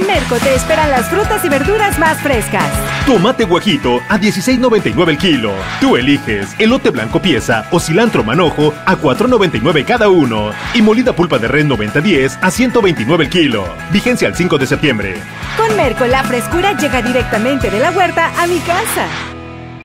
Merco te esperan las frutas y verduras más frescas. Tomate guajito a $16.99 el kilo. Tú eliges elote blanco pieza o cilantro manojo a $4.99 cada uno. Y molida pulpa de res 90-10 a $129 el kilo. Vigencia al 5 de septiembre. Con Merco la frescura llega directamente de la huerta a mi casa.